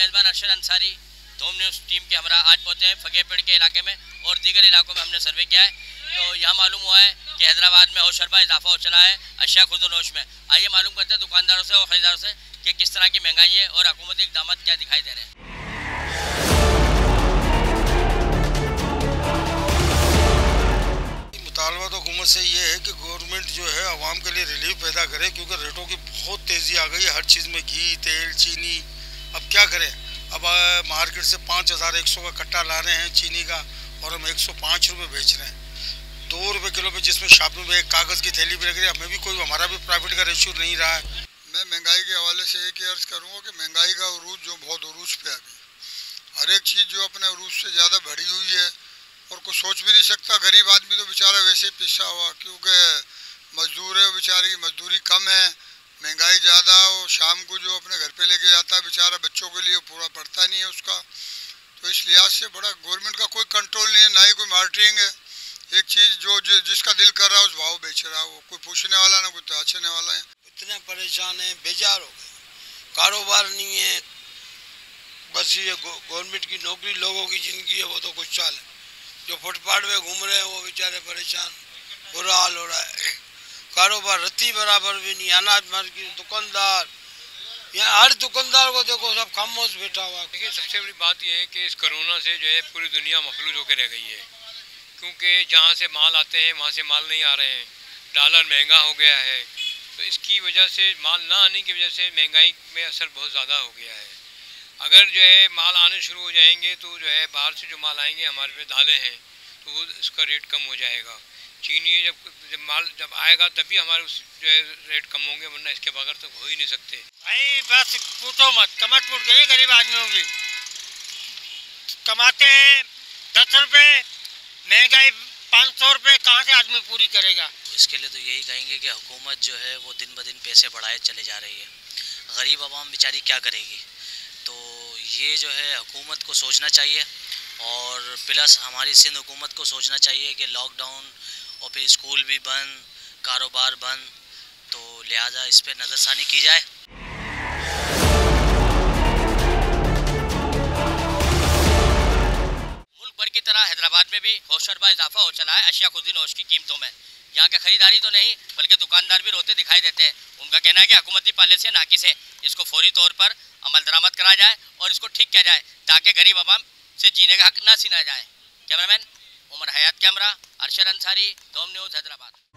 मेज़बान Arshad Ansari, Dhoom news team के हमरा आज पहुँचे हैं फकीरपेड़ के इलाके में और दीगर इलाकों में हमने सर्वे किया है। तो यहाँ मालूम हुआ है कि हैदराबाद में होश शरबा इजाफा हो चला है अशिया खुर्द-ओ-नोश में। आइए मालूम करते हैं दुकानदारों से और ख़रीदारों से कि किस तरह की महंगाई है और हुकूमती इक़दाम क्या दिखाई दे रहे हैं। मुतालबा तो हुकूमत से ये है कि गवर्नमेंट जो है आवाम के लिए रिलीफ पैदा करे, क्योंकि रेटों की बहुत तेज़ी आ गई है हर चीज़ में, घी, तेल, चीनी। अब क्या करें, अब मार्केट से 5100 का कट्टा ला रहे हैं चीनी का और हम 105 रुपये बेच रहे हैं, 2 रुपये किलो पे, जिसमें शॉपिंग में एक कागज़ की थैली भी लग रही है। हमें भी कोई, हमारा भी प्रॉफिट का रेशियो नहीं रहा है। मैं महंगाई के हवाले से एक ही अर्ज़ करूँगा कि महंगाई का उरूज जो बहुत उरूज पे अभी हर एक चीज़ जो अपने उरूज से ज़्यादा बढ़ी हुई है और कुछ सोच भी नहीं सकता। गरीब आदमी तो बेचारा वैसे ही पिछड़ा हुआ, क्योंकि मजदूर है, बेचारे की मजदूरी कम है, महंगाई ज़्यादा हो, शाम को जो अपने घर पे लेके जाता है बेचारा बच्चों के लिए पूरा पड़ता नहीं है उसका। तो इस लिहाज से बड़ा गवर्नमेंट का कोई कंट्रोल नहीं है, ना ही कोई मॉनिटरिंग है। एक चीज़ जो जिसका दिल कर रहा है उस भाव बेच रहा है, वो कोई पूछने वाला ना कोई ताछने वाला है। इतने परेशान हैं, बेजार हो गए, कारोबार नहीं है, बस ये गवर्नमेंट की नौकरी, लोगों की ज़िंदगी है वो तो कुछ चाल है। जो फुटपाथ में घूम रहे हैं वो बेचारे परेशान, बुरा हाल हो रहा है। कारोबार रत्ती बराबर भी नहीं, अनाज मार्केट, दुकानदार, यहाँ हर दुकानदार को देखो सब खामोश बैठा हुआ। देखिए, सबसे बड़ी बात यह है कि इस कोरोना से जो है पूरी दुनिया मफलूज होकर रह गई है, क्योंकि जहाँ से माल आते हैं वहाँ से माल नहीं आ रहे हैं, डॉलर महंगा हो गया है, तो इसकी वजह से माल ना आने की वजह से महंगाई में असर बहुत ज़्यादा हो गया है। अगर जो है माल आने शुरू हो जाएंगे तो जो है बाहर से जो माल आएंगे, हमारे पे दालें हैं तो इसका रेट कम हो जाएगा। चीनी जब माल जब आएगा तभी हमारे उस जो है रेट कम होंगे, वरना इसके बगैर तो हो ही नहीं सकते। भाई बस पूछो मत, कमर टूट गई है गरीब आदमियों की। कमाते हैं 10 रुपये, महंगाई 500 रुपये, कहाँ से आदमी पूरी करेगा। इसके लिए तो यही कहेंगे कि हुकूमत जो है वो दिन ब दिन पैसे बढ़ाए चले जा रही है, गरीब आवाम बेचारी क्या करेगी। तो ये जो है हुकूमत को सोचना चाहिए और प्लस हमारी सिंध हुकूमत को सोचना चाहिए कि लॉकडाउन और फिर स्कूल भी बंद, कारोबार बंद, तो लिहाजा इस पर नज़रसानी की जाए। मुल्क भर की तरह हैदराबाद में भी होश शरबा इजाफा हो चला है अशिया खुर्द-ओ-नोश की कीमतों में। यहाँ के खरीदारी तो नहीं बल्कि दुकानदार भी रोते दिखाई देते हैं। उनका कहना है कि हुकूमती पॉलिसियाँ नाकिस है, इसको फौरी तौर पर अमल दरामद करा जाए और इसको ठीक किया जाए ताकि गरीब आवाम से जीने का हक ना छीना जाए। Cameraman Umar Hayat, camera Arshad Ansari, Dhoom news, Hyderabad.